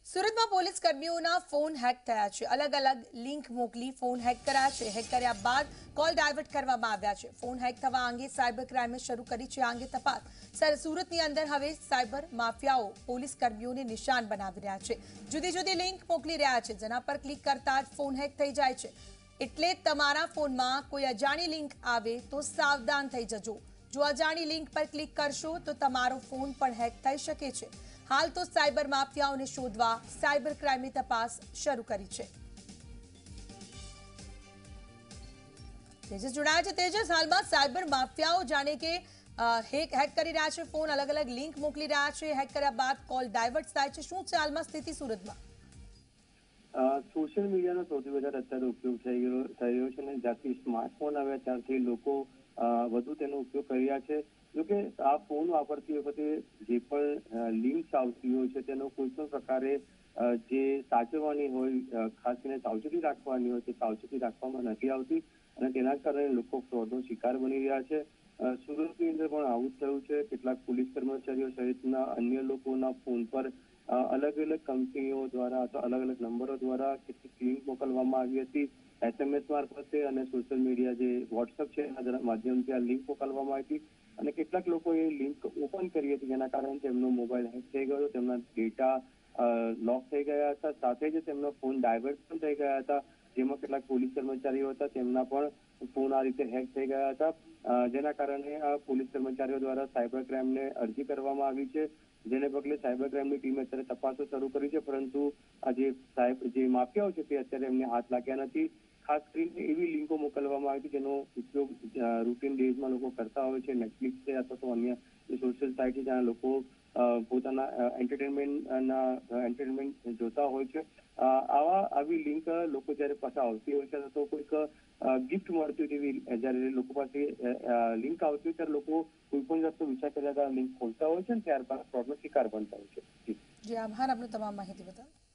સુરતમાં police કર્મીઓના phone hack થયા છે। અલગ અલગ લિંક મોકલી ફોન હેક કર્યા છે। હેક કર્યા બાદ કોલ ડાયવર્ટ કરવામાં આવ્યા છે। ફોન હેક થવા અંગે સાયબર ક્રાઇમે શરૂ કરી છે આ અંગે તપાસ। સુરતની અંદર હવે સાયબર માફિયાઓ પોલીસ કર્મીઓને નિશાન બનાવી રહ્યા છે। જુદી જુદી લિંક મોકલી રહ્યા છે, જેના પર ક્લિક કરતા જ ફોન હેક થઈ જાય છે। એટલે તમારા ફોનમાં કોઈ અજાણી લિંક આવે તો સાવધાન થઈ જજો। જો અજાણી લિંક પર ક્લિક કરશો તો તમારો ફોન પણ હેક થઈ શકે છે। हाल तो साइबर माफियाओं ने शोधवा साइबर क्राइम में तपास शुरू करी है। तेजस जुड़ाया है। तेजस, हाल में साइबर माफियाओ जाने के हैक करी रहा है, फोन अलग अलग लिंक मोकली रहा है, हैक कर्या बाद कॉल डायवर्ट थाय छे। शुं छे हालमां स्थिति सूरतमां? सोशल मीडियाનો સૌથી વધારે અત્યારે ઉપયોગ થઈ રહ્યો છે અને જ્યારથી સ્માર્ટફોન આવ્યા ત્યારથી લોકો વધુ તેનો ઉપયોગ કરી રહ્યા છે। જોકે આ ફોન વાપરતી વખતે જે પણ લિંક્સ આવતી હોય છે તેનો કોઈ પણ પ્રકારે જે સાચવવાની હોય, ખાસ કરીને સાવચેતી રાખવાની હોય તે સાવચેતી રાખવામાં નથી આવતી અને તેના કારણે લોકો ફ્રોડનો શિકાર બની રહ્યા છે। સુરતની અંદર પણ આવું જ થયું છે। કેટલાક પોલીસ કર્મચારીઓ સહિતના અન્ય લોકોના ફોન પર અલગ અલગ કંપનીઓ દ્વારા અથવા અલગ અલગ નંબરો દ્વારા કેટલીક લિંક મોકલવામાં આવી હતી। SMS મારફતે અને સોશિયલ મીડિયા જે વોટ્સઅપ છે એના માધ્યમથી આ લિંક મોકલવામાં આવી હતી અને કેટલાક લોકોએ લિંક ઓપન કરી હતી, જેના કારણે તેમનો મોબાઈલ હેક થઈ ગયો, તેમના ડેટા લોક થઈ ગયા હતા, સાથે જ તેમનો ફોન ડાયવર્ટ પણ થઈ ગયા હતા। જેમાં કેટલાક પોલીસ કર્મચારીઓ હતા તેમના પણ ફોન આ રીતે હેક થઈ ગયા હતા, જેના કારણે આ પોલીસ કર્મચારીઓ દ્વારા સાયબર ક્રાઇમને અરજી કરવામાં આવી છે। જેને પગલે સાયબર ક્રાઇમની ટીમે અત્યારે તપાસો શરૂ કરી છે, પરંતુ આ જે માફિયાઓ છે તે અત્યારે એમને હાથ લાગ્યા નથી। ખાસ કરીને એવી લિંકો મોકલવામાં આવી હતી જેનો ઉપયોગ રૂટીન ડેઝમાં લોકો કરતા હોય છે। નેટફ્લિક્સ છે અથવા તો અન્ય સોશિયલ સાઇટ છે જ્યાં લોકો પોતાના એન્ટરટેનમેન્ટ જોતા હોય છે। આવી લિંક લોકો જ્યારે પાસે આવતી હોય છે તો કોઈક ગિફ્ટ મળતી હોય તેવી જ્યારે લોકો પાસે લિંક આવતી હોય ત્યારે લોકો કોઈ પણ જાતનો વિચાર કર્યા લિંક ખોલતા હોય છે અને ત્યારબાદ ફ્રોડનો શિકાર બનતા હોય છે। જી આભાર આપનો તમામ માહિતી બદલ।